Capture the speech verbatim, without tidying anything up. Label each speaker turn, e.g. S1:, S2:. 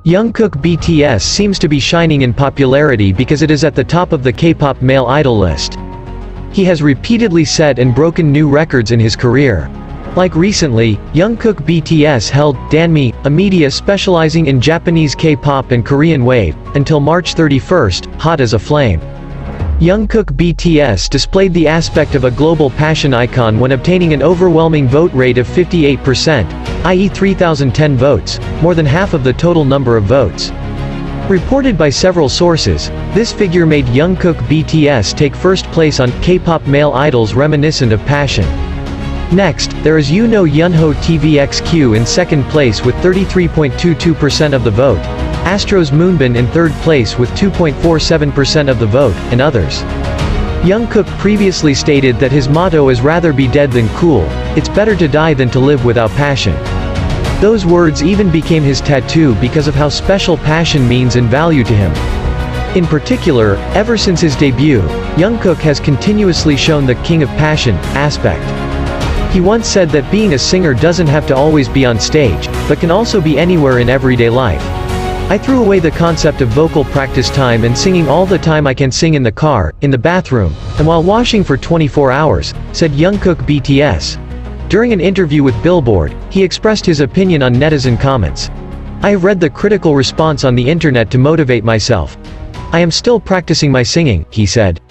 S1: Jungkook B T S seems to be shining in popularity because it is at the top of the K-pop male idol list. He has repeatedly set and broken new records in his career. Like recently, Jungkook B T S held Danmi, a media specializing in Japanese K-pop and Korean wave, until March thirty-first, hot as a flame. Jungkook B T S displayed the aspect of a global passion icon when obtaining an overwhelming vote rate of fifty-eight percent, that is three thousand ten votes, more than half of the total number of votes. Reported by several sources, this figure made Jungkook B T S take first place on K-pop male idols reminiscent of passion. Next, there is You Know Yunho T V X Q in second place with thirty-three point two two percent of the vote, Astro's Moonbin in third place with two point four seven percent of the vote, and others. Jungkook previously stated that his motto is rather be dead than cool, it's better to die than to live without passion. Those words even became his tattoo because of how special passion means and value to him. In particular, ever since his debut, Jungkook has continuously shown the king of passion aspect. He once said that being a singer doesn't have to always be on stage, but can also be anywhere in everyday life. I threw away the concept of vocal practice time and singing all the time. I can sing in the car, in the bathroom, and while washing for twenty-four hours, said Jungkook B T S. During an interview with Billboard, he expressed his opinion on netizen comments. I have read the critical response on the internet to motivate myself. I am still practicing my singing, he said.